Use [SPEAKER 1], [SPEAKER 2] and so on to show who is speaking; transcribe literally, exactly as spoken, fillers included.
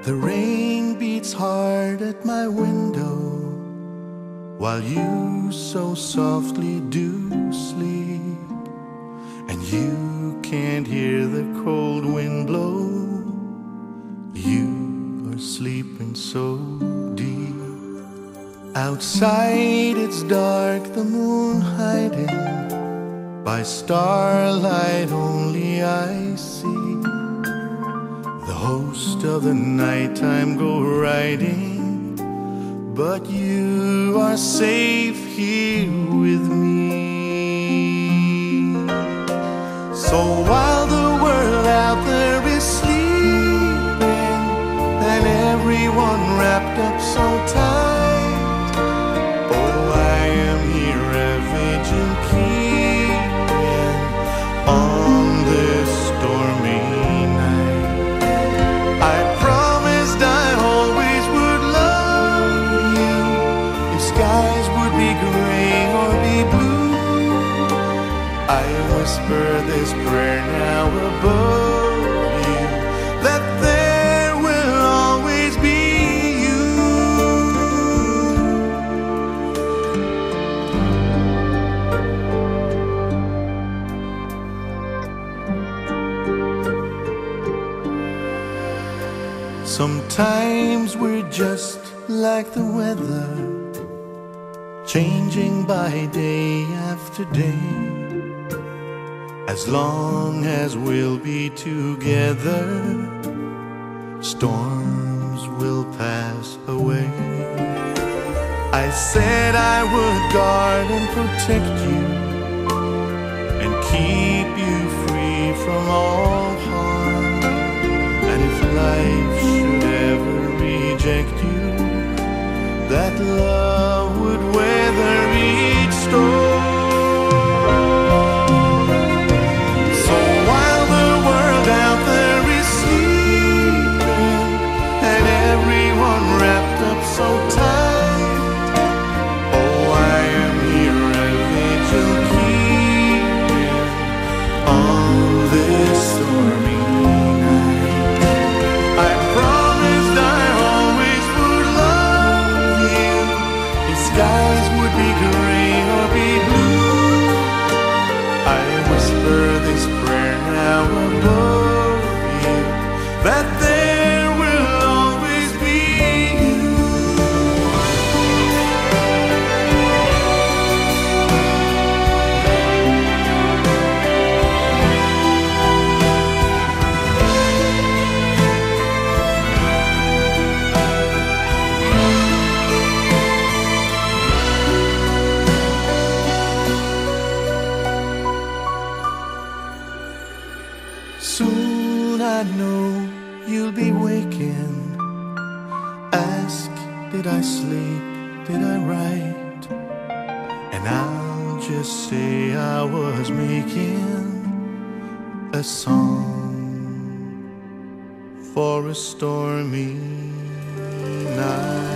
[SPEAKER 1] The rain beats hard at my window, while you so softly do sleep, and you can't hear the cold wind blow. You are sleeping so deep. Outside it's dark, the moon hiding. By starlight only I see the host of the nighttime go riding, but you are safe here with me. So while the world out there is sleeping and everyone wrapped up so tight, oh, I am here a vigil keeping on this stormy night. I promised I always would love you, if skies would be gray or be blue. I whisper this prayer now above you, that there will always be you. Sometimes we're just like the weather, changing by day after day. As long as we'll be together, storms will pass away. I said I would guard and protect you and keep you free from all harm. And if life should ever reject you, that love would weather each storm. So tight, oh, I am here a vigil keeping on this stormy night. I promised I always would love you, if skies would be gray or be blue. I whisper this prayer now above you, that there will always be you. Soon I know you'll be waking. Ask, did I sleep, did I write? And I'll just say I was making a song for a stormy night.